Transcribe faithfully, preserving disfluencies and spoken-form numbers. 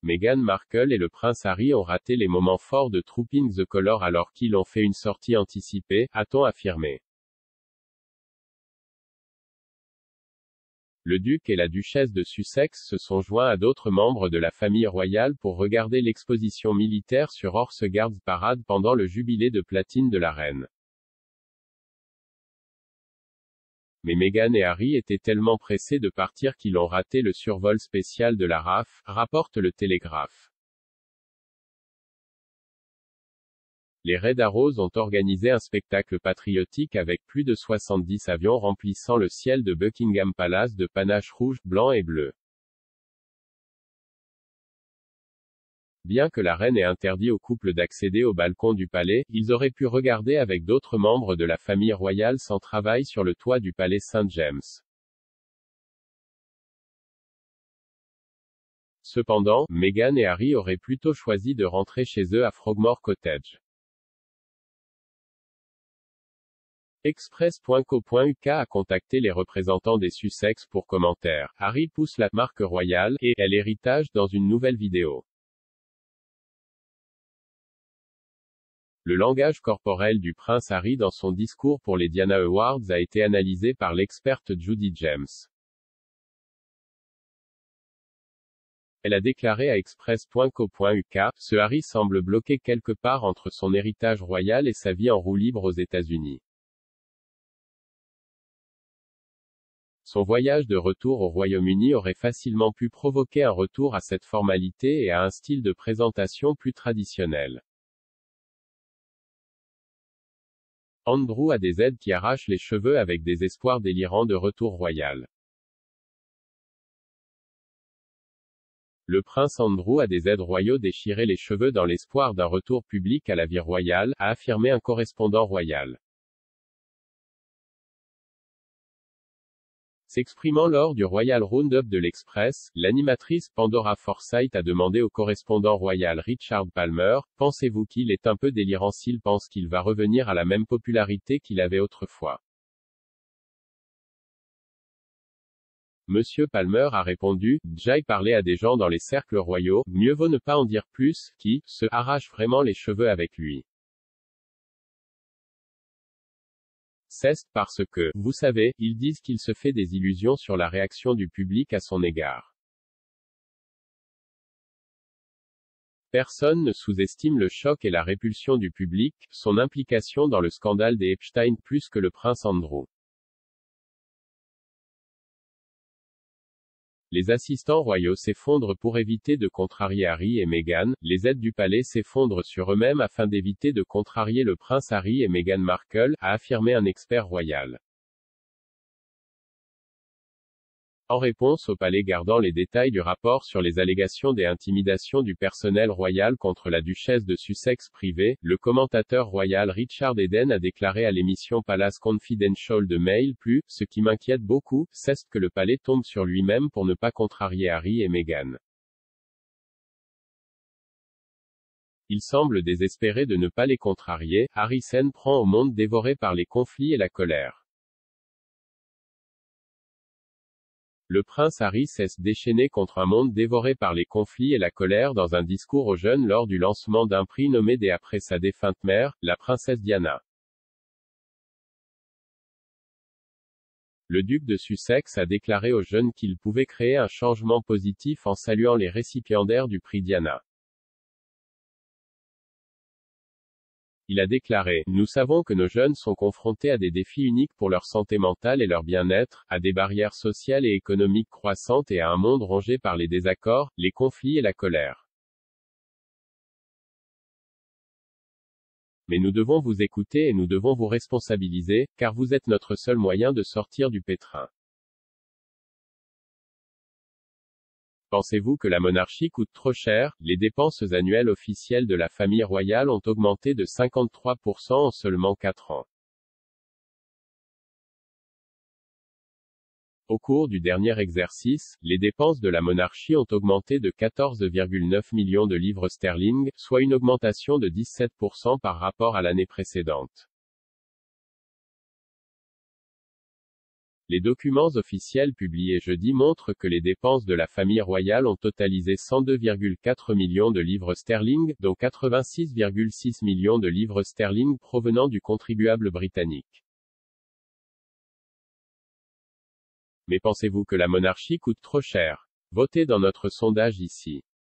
Meghan Markle et le prince Harry ont raté les moments forts de Trooping the Colour alors qu'ils ont fait une sortie anticipée, a-t-on affirmé. Le duc et la duchesse de Sussex se sont joints à d'autres membres de la famille royale pour regarder l'exposition militaire sur Horse Guards Parade pendant le jubilé de platine de la reine. Mais Meghan et Harry étaient tellement pressés de partir qu'ils ont raté le survol spécial de la R A F, rapporte le Télégraphe. Les Red Arrows ont organisé un spectacle patriotique avec plus de soixante-dix avions remplissant le ciel de Buckingham Palace de panaches rouges, blancs et bleus. Bien que la reine ait interdit au couple d'accéder au balcon du palais, ils auraient pu regarder avec d'autres membres de la famille royale sans travail sur le toit du palais Saint James. Cependant, Meghan et Harry auraient plutôt choisi de rentrer chez eux à Frogmore Cottage. Express point co point U K a contacté les représentants des Sussex pour commentaire. Harry pousse la marque royale et elle héritage dans une nouvelle vidéo. Le langage corporel du prince Harry dans son discours pour les Diana Awards a été analysé par l'experte Judy James. Elle a déclaré à Express point co point U K, ce Harry semble bloqué quelque part entre son héritage royal et sa vie en roue libre aux États-Unis. Son voyage de retour au Royaume-Uni aurait facilement pu provoquer un retour à cette formalité et à un style de présentation plus traditionnel. Andrew a des aides qui arrachent les cheveux avec des espoirs délirants de retour royal. Le prince Andrew a des aides royaux déchirer les cheveux dans l'espoir d'un retour public à la vie royale, a affirmé un correspondant royal. S'exprimant lors du Royal Roundup de l'Express, l'animatrice Pandora Forsyth a demandé au correspondant royal Richard Palmer, « Pensez-vous qu'il est un peu délirant s'il pense qu'il va revenir à la même popularité qu'il avait autrefois ?» Monsieur Palmer a répondu, « J'aille parler à des gens dans les cercles royaux, mieux vaut ne pas en dire plus, qui, se arrachent vraiment les cheveux avec lui. C'est parce que, vous savez, ils disent qu'il se fait des illusions sur la réaction du public à son égard. Personne ne sous-estime le choc et la répulsion du public, son implication dans le scandale des Epstein plus que le prince Andrew. Les assistants royaux s'effondrent pour éviter de contrarier Harry et Meghan, les aides du palais s'effondrent sur eux-mêmes afin d'éviter de contrarier le prince Harry et Meghan Markle, a affirmé un expert royal. En réponse au palais gardant les détails du rapport sur les allégations des intimidations du personnel royal contre la duchesse de Sussex privée, le commentateur royal Richard Eden a déclaré à l'émission Palace Confidential de Mail plus, « Ce qui m'inquiète beaucoup, c'est que le palais tombe sur lui-même pour ne pas contrarier Harry et Meghan. Il semble désespéré de ne pas les contrarier, Harry s'en prend au monde dévoré par les conflits et la colère. Le prince Harry s'est déchaîné contre un monde dévoré par les conflits et la colère dans un discours aux jeunes lors du lancement d'un prix nommé dès après sa défunte mère, la princesse Diana. Le duc de Sussex a déclaré aux jeunes qu'il pouvait créer un changement positif en saluant les récipiendaires du prix Diana. Il a déclaré, « Nous savons que nos jeunes sont confrontés à des défis uniques pour leur santé mentale et leur bien-être, à des barrières sociales et économiques croissantes et à un monde rongé par les désaccords, les conflits et la colère. Mais nous devons vous écouter et nous devons vous responsabiliser, car vous êtes notre seul moyen de sortir du pétrin. Pensez-vous que la monarchie coûte trop cher? Les dépenses annuelles officielles de la famille royale ont augmenté de cinquante-trois pour cent en seulement quatre ans. Au cours du dernier exercice, les dépenses de la monarchie ont augmenté de quatorze virgule neuf millions de livres sterling, soit une augmentation de dix-sept pour cent par rapport à l'année précédente. Les documents officiels publiés jeudi montrent que les dépenses de la famille royale ont totalisé cent deux virgule quatre millions de livres sterling, dont quatre-vingt-six virgule six millions de livres sterling provenant du contribuable britannique. Mais pensez-vous que la monarchie coûte trop cher? Votez dans notre sondage ici.